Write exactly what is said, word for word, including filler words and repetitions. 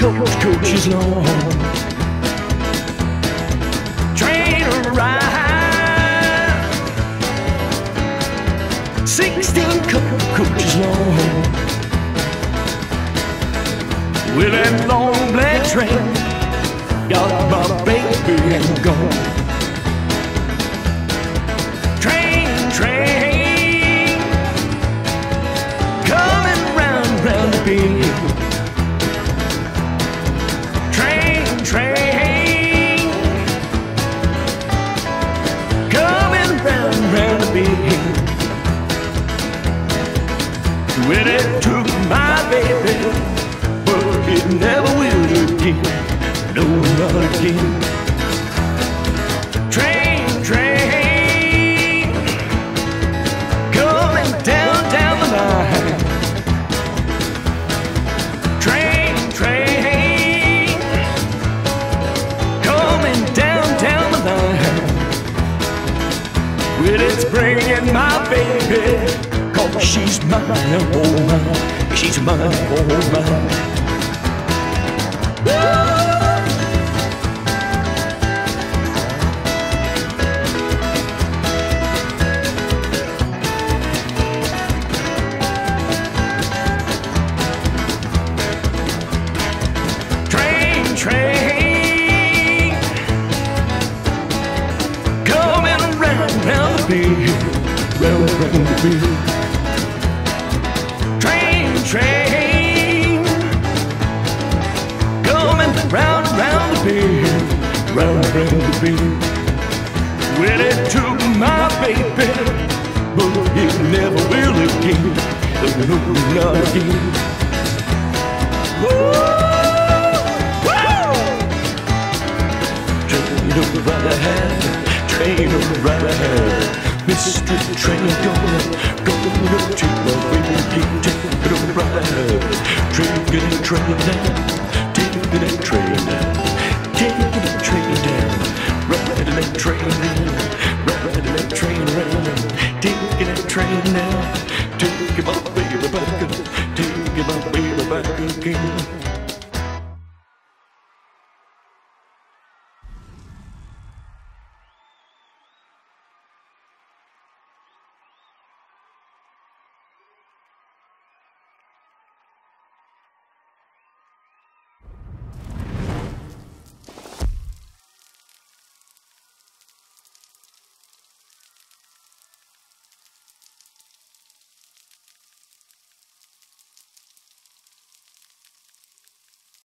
coach, coach is long. Train ride, sixteen coach, coach is long. With that long black train, got my baby and gone. Train, train, coming round, round the bend. Train, train, coming round, round the bend. When it took my baby, it never will again, no, not again. Train, train, coming down, down the line. Train, train, coming down, down the line. Well, it's bringing my baby, 'cause she's mine, oh mine, she's mine, oh mine. Train, train, coming around, round the bend, round, round the bend. Train, train, round, round the bend, round, round the bend. Well, it took my baby, but it never will again, no, not again. Woo! Woo! Train right ahead, train right ahead. Mister Train gonna, gonna take my baby, take it right ahead. Train, get it, train now. Taking that train down, taking that train down, riding that train down, riding that train round, taking that train down, taking my baby back, taking my baby back again.